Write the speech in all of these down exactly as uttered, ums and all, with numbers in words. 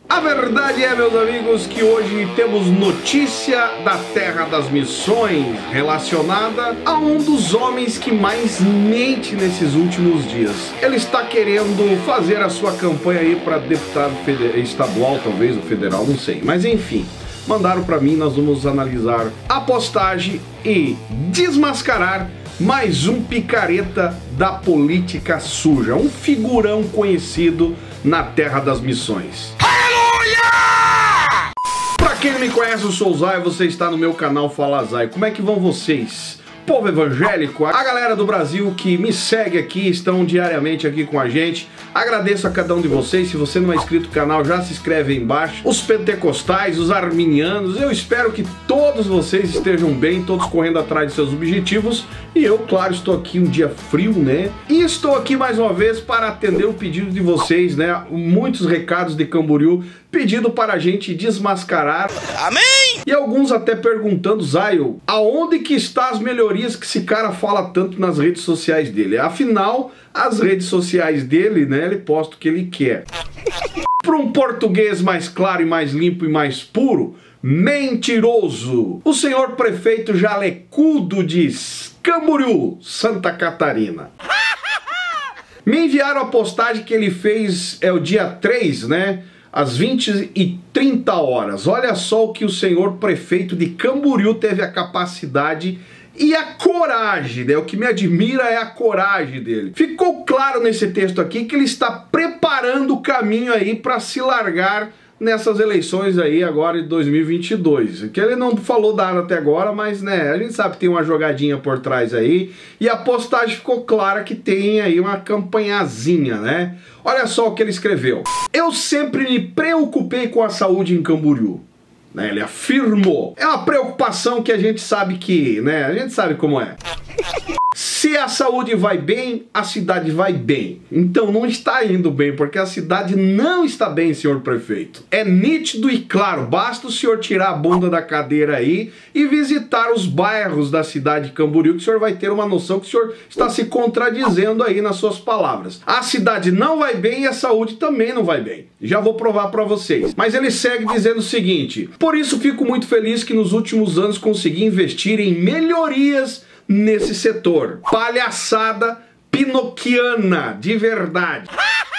A verdade é, meus amigos, que hoje temos notícia da Terra das Missões relacionada a um dos homens que mais mente nesses últimos dias. Ele está querendo fazer a sua campanha aí para deputado estadual, talvez, ou federal, não sei. Mas enfim, mandaram para mim, nós vamos analisar a postagem e desmascarar mais um picareta da política suja, um figurão conhecido na Terra das Missões. Pra quem não me conhece, eu sou o Zay, você está no meu canal Fala Zay. Como é que vão vocês? Povo evangélico, a galera do Brasil que me segue aqui, estão diariamente aqui com a gente. Agradeço a cada um de vocês. Se você não é inscrito no canal, já se inscreve aí embaixo. Os pentecostais, os arminianos, eu espero que todos vocês estejam bem, todos correndo atrás de seus objetivos. E eu, claro, estou aqui um dia frio, né? E estou aqui mais uma vez para atender o pedido de vocês, né? Muitos recados de Camboriú pedindo para a gente desmascarar. Amém! E alguns até perguntando, Zayo, aonde que está as melhorias que esse cara fala tanto nas redes sociais dele? Afinal, as redes sociais dele, né, ele posta o que ele quer. Para um português mais claro e mais limpo e mais puro, mentiroso. O senhor prefeito Jalecudo de Camboriú, Santa Catarina. Me enviaram a postagem que ele fez, é o dia três, né? Às vinte e trinta horas. Olha só o que o senhor prefeito de Camboriú teve a capacidade e a coragem, né? O que me admira é a coragem dele. Ficou claro nesse texto aqui que ele está preparando o caminho aí para se largar nessas eleições aí agora de dois mil e vinte e dois. Que ele não falou nada até agora, mas né, a gente sabe que tem uma jogadinha por trás aí. E a postagem ficou clara que tem aí uma campanhazinha, né? Olha só o que ele escreveu. Eu sempre me preocupei com a saúde em Camboriú. Né, ele afirmou. É uma preocupação que a gente sabe que, né? A gente sabe como é. Se a saúde vai bem, a cidade vai bem. Então não está indo bem, porque a cidade não está bem, senhor prefeito. É nítido e claro, basta o senhor tirar a bunda da cadeira aí e visitar os bairros da cidade de Camboriú, que o senhor vai ter uma noção que o senhor está se contradizendo aí nas suas palavras. A cidade não vai bem e a saúde também não vai bem. Já vou provar para vocês. Mas ele segue dizendo o seguinte: por isso fico muito feliz que nos últimos anos consegui investir em melhorias nesse setor. Palhaçada pinoquiana, de verdade.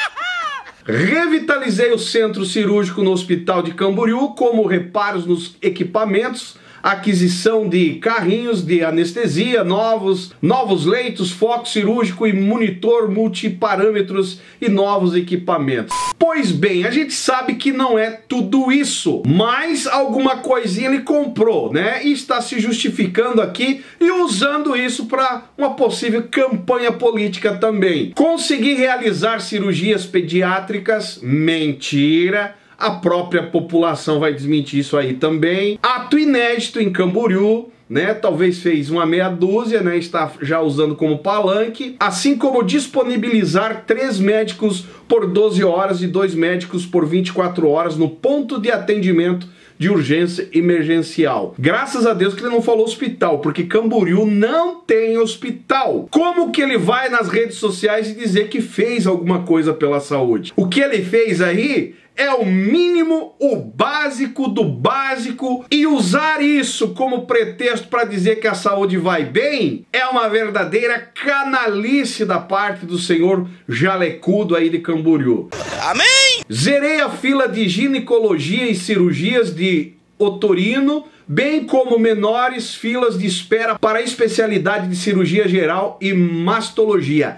Revitalizei o centro cirúrgico no Hospital de Camboriú, como reparos nos equipamentos, aquisição de carrinhos de anestesia novos, novos leitos, foco cirúrgico e monitor multiparâmetros e novos equipamentos. Pois bem, a gente sabe que não é tudo isso, mas alguma coisinha ele comprou, né? E está se justificando aqui e usando isso para uma possível campanha política também. Consegui realizar cirurgias pediátricas? Mentira. A própria população vai desmentir isso aí também. Ato inédito em Camboriú, né? Talvez fez uma meia dúzia, né? Está já usando como palanque. Assim como disponibilizar três médicos por doze horas e dois médicos por vinte e quatro horas no ponto de atendimento de urgência emergencial. Graças a Deus que ele não falou hospital, porque Camboriú não tem hospital. Como que ele vai nas redes sociais e dizer que fez alguma coisa pela saúde? O que ele fez aí é o mínimo, o básico do básico, e usar isso como pretexto para dizer que a saúde vai bem é uma verdadeira canalice da parte do senhor Jalecudo aí de Camboriú. Amém? Zerei a fila de ginecologia e cirurgias de otorino, bem como menores filas de espera para a especialidade de cirurgia geral e mastologia.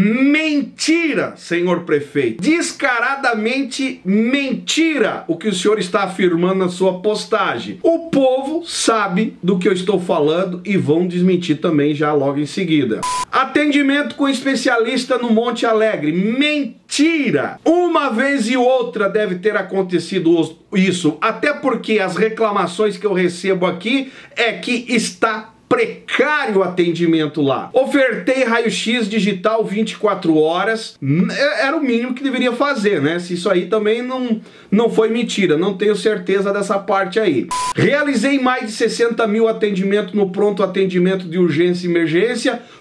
Mentira, senhor prefeito. Descaradamente mentira o que o senhor está afirmando na sua postagem. O povo sabe do que eu estou falando e vão desmentir também já logo em seguida. Atendimento com especialista no Monte Alegre. Mentira! Uma vez e outra deve ter acontecido isso, até porque as reclamações que eu recebo aqui é que está precário o atendimento lá. Ofertei raio-x digital vinte e quatro horas, era o mínimo que deveria fazer, né? Se isso aí também não, não foi mentira, não tenho certeza dessa parte aí. Realizei mais de sessenta mil atendimentos no pronto atendimento de urgência e emergência,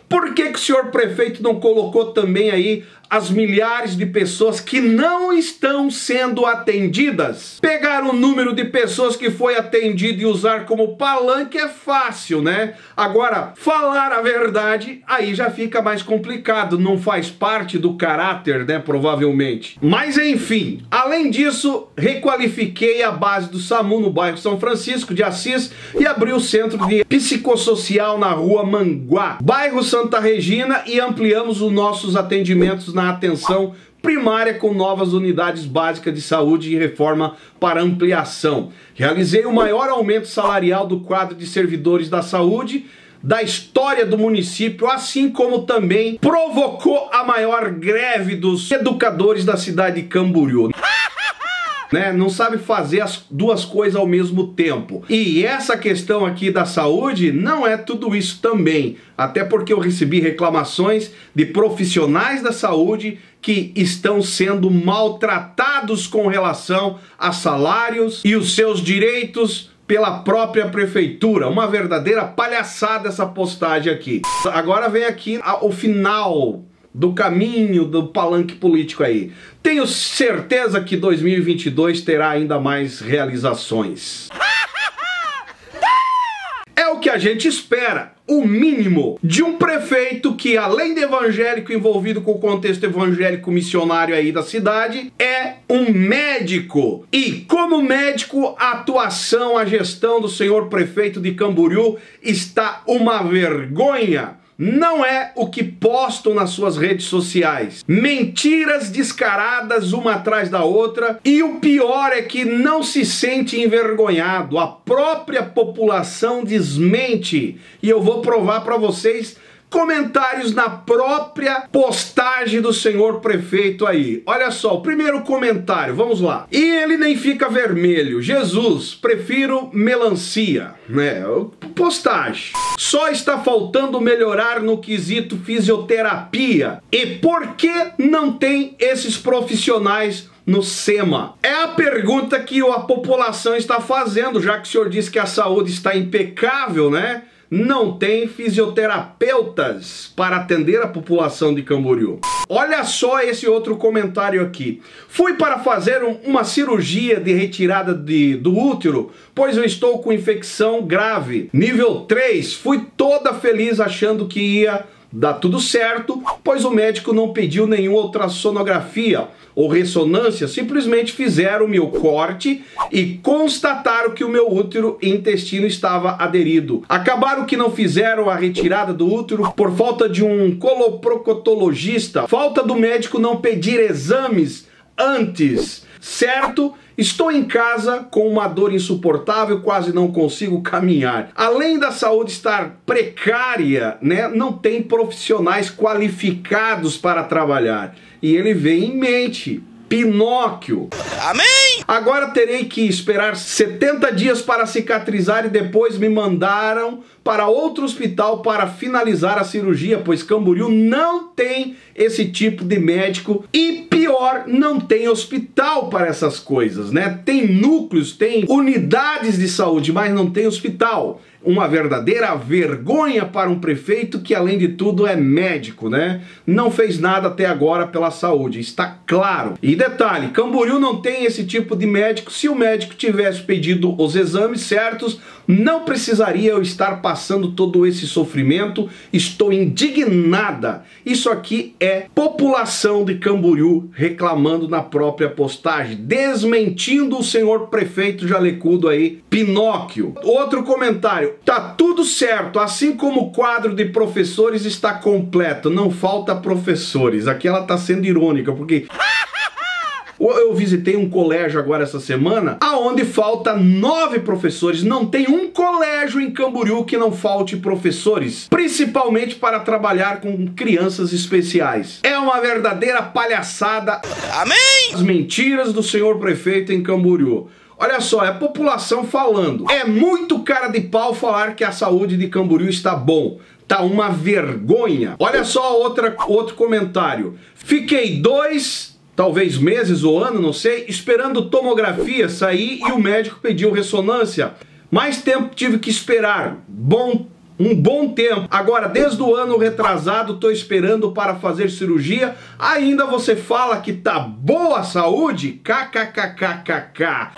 Por que que o senhor prefeito não colocou também aí as milhares de pessoas que não estão sendo atendidas? Pegar o número de pessoas que foi atendido e usar como palanque é fácil, né? Agora, falar a verdade, aí já fica mais complicado, não faz parte do caráter, né, provavelmente. Mas enfim, além disso, requalifiquei a base do SAMU no bairro São Francisco de Assis e abri o centro de psicossocial na rua Manguá, bairro Santa Regina, e ampliamos os nossos atendimentos na atenção primária com novas unidades básicas de saúde e reforma para ampliação. Realizei o maior aumento salarial do quadro de servidores da saúde da história do município, assim como também provocou a maior greve dos educadores da cidade de Camboriú. Né? Não sabe fazer as duas coisas ao mesmo tempo. E essa questão aqui da saúde não é tudo isso também, até porque eu recebi reclamações de profissionais da saúde que estão sendo maltratados com relação a salários e os seus direitos pela própria prefeitura. Uma verdadeira palhaçada essa postagem aqui. Agora vem aqui o final do caminho do palanque político aí. Tenho certeza que dois mil e vinte e dois terá ainda mais realizações. É o que a gente espera, o mínimo de um prefeito que, além de evangélico, envolvido com o contexto evangélico missionário aí da cidade, é um médico. E como médico, a atuação, a gestão do senhor prefeito de Camboriú está uma vergonha. Não é o que postam nas suas redes sociais. Mentiras descaradas uma atrás da outra, e o pior é que não se sente envergonhado. A própria população desmente. E eu vou provar para vocês comentários na própria postagem do senhor prefeito aí. Olha só, o primeiro comentário, vamos lá. E ele nem fica vermelho. Jesus, prefiro melancia, né? Postagem. Só está faltando melhorar no quesito fisioterapia. E por que não tem esses profissionais no SEMA? É a pergunta que a população está fazendo, já que o senhor disse que a saúde está impecável, né? Não tem fisioterapeutas para atender a população de Camboriú. Olha só esse outro comentário aqui. Fui para fazer um, uma cirurgia de retirada de, do útero, pois eu estou com infecção grave. Nível três, fui toda feliz achando que ia dar tudo certo, pois o médico não pediu nenhuma ultrassonografia ou ressonância, simplesmente fizeram o meu corte e constataram que o meu útero e intestino estava aderido. Acabaram que não fizeram a retirada do útero por falta de um coloproctologista, falta do médico não pedir exames antes, certo? Estou em casa com uma dor insuportável, quase não consigo caminhar. Além da saúde estar precária, né, não tem profissionais qualificados para trabalhar. E ele vem em mente, Pinóquio. Amém? Agora terei que esperar setenta dias para cicatrizar e depois me mandaram para outro hospital para finalizar a cirurgia, pois Camboriú não tem esse tipo de médico e pior, não tem hospital para essas coisas, né? Tem núcleos, tem unidades de saúde, mas não tem hospital. Uma verdadeira vergonha para um prefeito que, além de tudo, é médico, né? Não fez nada até agora pela saúde, está claro. E detalhe, Camboriú não tem esse tipo de médico. Se o médico tivesse pedido os exames certos, não precisaria eu estar passando todo esse sofrimento. Estou indignada. Isso aqui é população de Camboriú reclamando na própria postagem, desmentindo o senhor prefeito jalecudo aí, Pinóquio. Outro comentário. Tá tudo certo, assim como o quadro de professores está completo, não falta professores. Aqui ela tá sendo irônica, porque eu visitei um colégio agora essa semana, aonde falta nove professores. Não tem um colégio em Camboriú que não falte professores, principalmente para trabalhar com crianças especiais. É uma verdadeira palhaçada. Amém? As mentiras do senhor prefeito em Camboriú. Olha só, é a população falando. É muito cara de pau falar que a saúde de Camboriú está bom. Tá uma vergonha. Olha só outra, outro comentário. Fiquei dois, talvez meses ou ano, não sei, esperando tomografia sair e o médico pediu ressonância. Mais tempo tive que esperar. Bom um bom tempo. Agora, desde o ano retrasado, tô esperando para fazer cirurgia. Ainda você fala que tá boa a saúde? Kkkkk.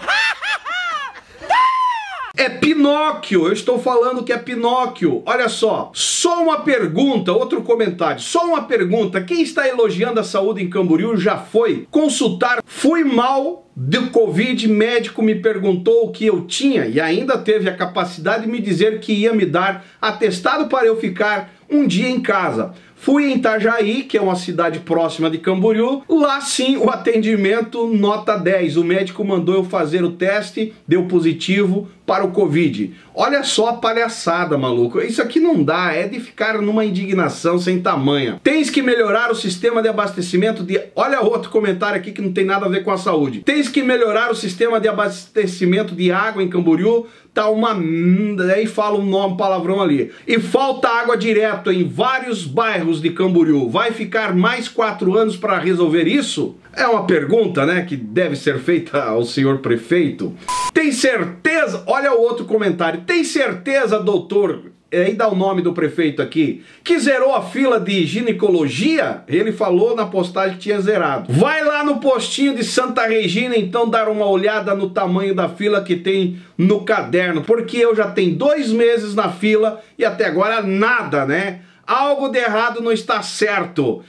É Pinóquio, eu estou falando que é Pinóquio. Olha só, só uma pergunta, outro comentário, só uma pergunta. Quem está elogiando a saúde em Camboriú já foi consultar? Fui mal do Covid, médico me perguntou o que eu tinha e ainda teve a capacidade de me dizer que ia me dar atestado para eu ficar um dia em casa. Fui em Itajaí, que é uma cidade próxima de Camboriú. Lá sim, o atendimento nota dez. O médico mandou eu fazer o teste, deu positivo para o Covid. Olha só a palhaçada, maluco. Isso aqui não dá, é de ficar numa indignação sem tamanha. Tens que melhorar o sistema de abastecimento de... Olha outro comentário aqui que não tem nada a ver com a saúde. Tens que melhorar o sistema de abastecimento de água em Camboriú. Tá uma... Aí fala um nome, palavrão ali. E falta água direto em vários bairros de Camboriú. Vai ficar mais quatro anos para resolver isso? É uma pergunta, né, que deve ser feita ao senhor prefeito. Tem certeza? Olha o outro comentário. Tem certeza, doutor? Aí dá o nome do prefeito aqui, que zerou a fila de ginecologia? Ele falou na postagem que tinha zerado. Vai lá no postinho de Santa Regina, então, dar uma olhada no tamanho da fila que tem no caderno, porque eu já tenho dois meses na fila e até agora nada, né? Algo de errado não está certo.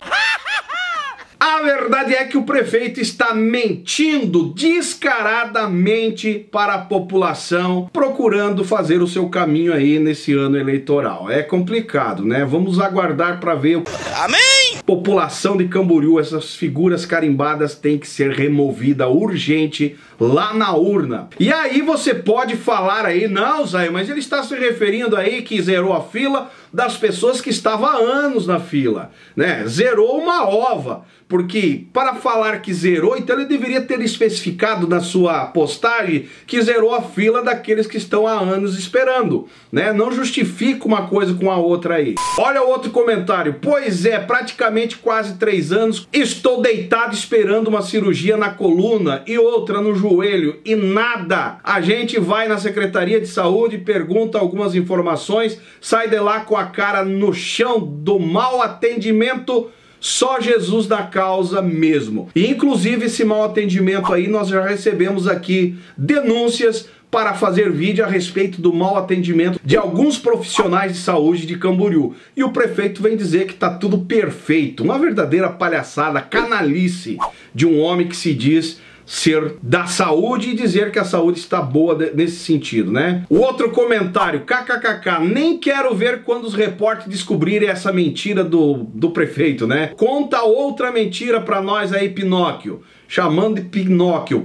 A verdade é que o prefeito está mentindo descaradamente para a população, procurando fazer o seu caminho aí nesse ano eleitoral. É complicado, né? Vamos aguardar para ver. Amém! População de Camboriú, essas figuras carimbadas têm que ser removida urgente lá na urna. E aí você pode falar aí, não, Zé, mas ele está se referindo aí que zerou a fila das pessoas que estavam há anos na fila, né? Zerou uma ova, porque para falar que zerou, então ele deveria ter especificado na sua postagem que zerou a fila daqueles que estão há anos esperando, né? Não justifica uma coisa com a outra aí. Olha o outro comentário. Pois é, praticamente quase três anos, estou deitado esperando uma cirurgia na coluna e outra no joelho e nada. A gente vai na Secretaria de Saúde, pergunta algumas informações, sai de lá com a cara no chão do mau atendimento. Só Jesus da causa mesmo. E inclusive esse mau atendimento aí, nós já recebemos aqui denúncias para fazer vídeo a respeito do mau atendimento de alguns profissionais de saúde de Camboriú. E o prefeito vem dizer que tá tudo perfeito. Uma verdadeira palhaçada, canalice de um homem que se diz ser da saúde e dizer que a saúde está boa nesse sentido, né? O outro comentário, kkkk, nem quero ver quando os repórteres descobrirem essa mentira do, do prefeito, né? Conta outra mentira pra nós aí, Pinóquio, chamando de Pinóquio.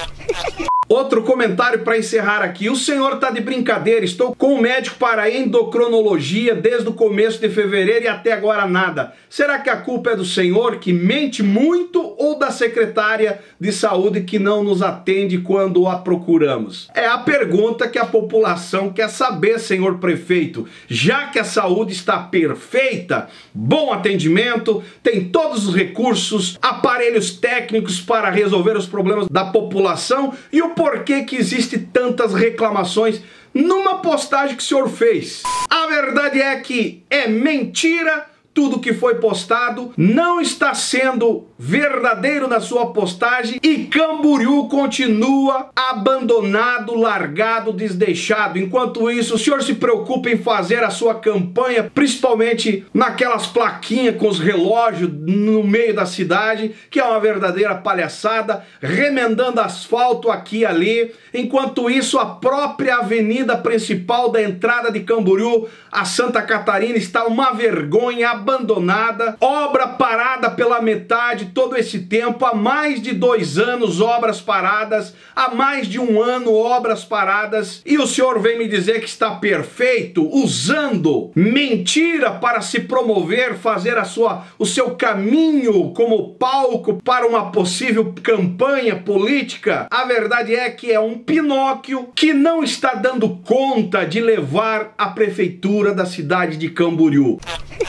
Outro comentário para encerrar aqui. O senhor tá de brincadeira. Estou com o médico para endocrinologia desde o começo de fevereiro e até agora nada. Será que a culpa é do senhor que mente muito ou da secretária de saúde que não nos atende quando a procuramos? É a pergunta que a população quer saber, senhor prefeito. Já que a saúde está perfeita, bom atendimento, tem todos os recursos, aparelhos técnicos para resolver os problemas da população, e o porquê que existe tantas reclamações numa postagem que o senhor fez? A verdade é que é mentira tudo que foi postado, não está sendo verdadeiro na sua postagem e Camboriú continua abandonado, largado, desdeixado. Enquanto isso, o senhor se preocupa em fazer a sua campanha, principalmente naquelas plaquinhas com os relógios no meio da cidade, que é uma verdadeira palhaçada, remendando asfalto aqui e ali. Enquanto isso, a própria avenida principal da entrada de Camboriú, a Santa Catarina, está uma vergonha, abandonada, obra parada pela metade todo esse tempo, há mais de dois anos obras paradas, há mais de um ano obras paradas, e o senhor vem me dizer que está perfeito, usando mentira para se promover, fazer a sua, o seu caminho como palco para uma possível campanha política. A verdade é que é um Pinóquio que não está dando conta de levar a prefeitura da cidade de Camboriú.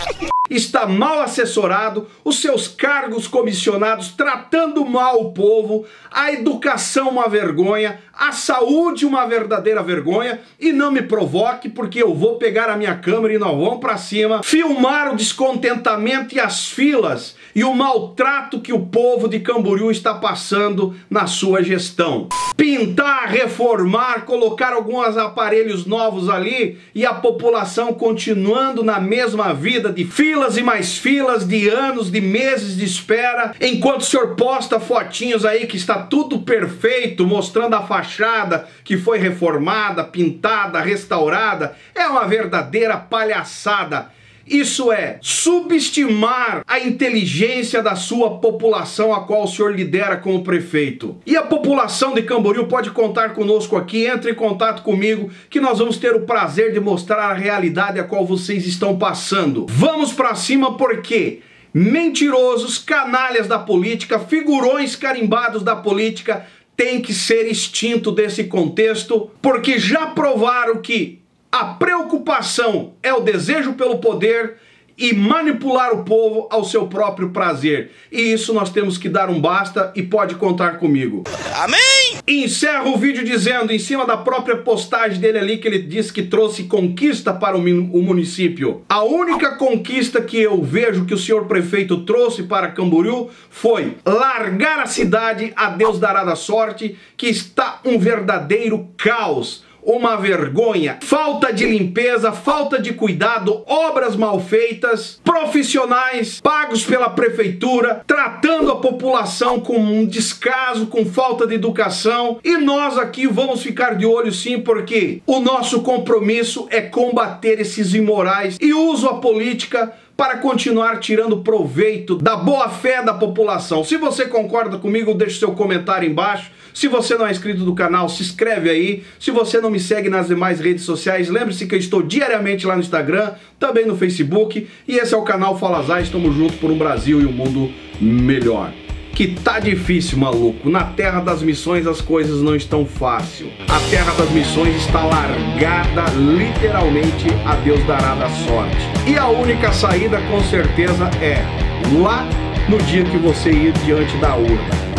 está mal assessorado, os seus cargos comissionados tratando mal o povo, a educação uma vergonha, a saúde uma verdadeira vergonha, e não me provoque porque eu vou pegar a minha câmera e nós vamos pra cima, filmar o descontentamento e as filas e o maltrato que o povo de Camboriú está passando na sua gestão. Pintar, reformar, colocar alguns aparelhos novos ali e a população continuando na mesma vida de filas e mais filas, de anos, de meses de espera, enquanto o senhor posta fotinhos aí que está tudo perfeito, mostrando a fachada que foi reformada, pintada, restaurada. É uma verdadeira palhaçada. Isso é subestimar a inteligência da sua população, a qual o senhor lidera como prefeito. E a população de Camboriú pode contar conosco aqui, entre em contato comigo, que nós vamos ter o prazer de mostrar a realidade a qual vocês estão passando. Vamos pra cima porque mentirosos, canalhas da política, figurões carimbados da política têm que ser extinto desse contexto, porque já provaram que a preocupação é o desejo pelo poder e manipular o povo ao seu próprio prazer. E isso nós temos que dar um basta e pode contar comigo. Amém! E encerro o vídeo dizendo, em cima da própria postagem dele ali, que ele disse que trouxe conquista para o município. A única conquista que eu vejo que o senhor prefeito trouxe para Camboriú foi largar a cidade, a Deus dará da sorte, que está um verdadeiro caos. Uma vergonha, falta de limpeza, falta de cuidado, obras mal feitas, profissionais pagos pela prefeitura, tratando a população com um descaso, com falta de educação. E nós aqui vamos ficar de olho sim, porque o nosso compromisso é combater esses imorais e uso a política para continuar tirando proveito da boa fé da população. Se você concorda comigo, deixe seu comentário embaixo. Se você não é inscrito do canal, se inscreve aí. Se você não me segue nas demais redes sociais, lembre-se que eu estou diariamente lá no Instagram, também no Facebook. E esse é o canal Fala Zay, estamos juntos por um Brasil e um mundo melhor. Que tá difícil, maluco. Na terra das missões as coisas não estão fáceis. A terra das missões está largada, literalmente, a Deus dará da sorte. E a única saída, com certeza, é lá no dia que você ir diante da urna.